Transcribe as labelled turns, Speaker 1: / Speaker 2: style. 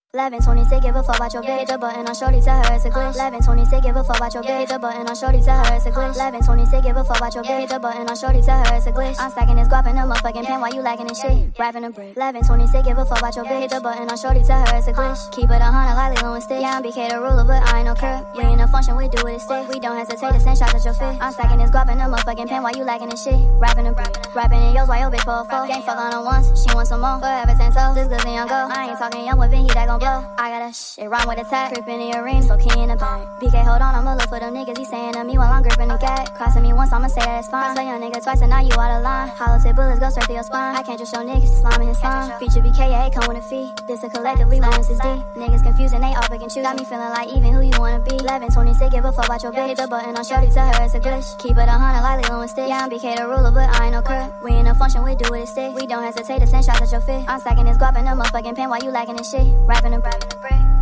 Speaker 1: 11:26, give a fuck about your bitch. The button on shorty, tell her it's a glitch. 11:26, give a fuck about your bitch. The button on shorty, tell her it's a glitch. 11:26, give a fuck about your bitch. The button on shorty, tell her it's a glitch. I'm stacking this guap in the motherfucking pen while you lacking this shit. Rapping a brick. 11:26, give a fuck about your bitch. The button on shorty, tell her it's a glitch. Keep it 100 like Lilo and Stick. Yeah, I'm BK the ruler, but I ain't no crib. We ain't no function, we do it a stick. We don't hesitate to send shots at your fit. I'm stacking this guap in the motherfucking pen while you lacking this shit. Rapping a brick. Rapping in yours while your bitch for a foe. Gang fuck on her once, she wants some more. Forever 10 toes, this good young go. I ain't talking young whipping, he that gon' blow. I got a it rhyme with a tag. Crippin' in your ring, so key in the bag. BK, hold on, I'ma look for them niggas. He saying to me while I'm gripping the gag. Crossing me once, I'ma say that it's fine. Say young nigga twice and now you out of line. Hollow tip bullets go straight through your spine. I can't just show niggas slime in his slime. Feature BKA, come with a fee. This a collectively balance is D. Niggas confused and they all pick and choose. Got me feeling like even who you wanna be. 11:26, give a fuck about your bitch. The button on shorty, tell her it's a glitch. Keep it 100 like Lilo and Stick. Yeah, I'm BK the ruler, but I ain't no crib. We ain't no function, we do it a stick. We don't hesitate to send shots at your fit. I'm stacking this guap in the motherfucking pen while you lacking this shit. Rapping a brick.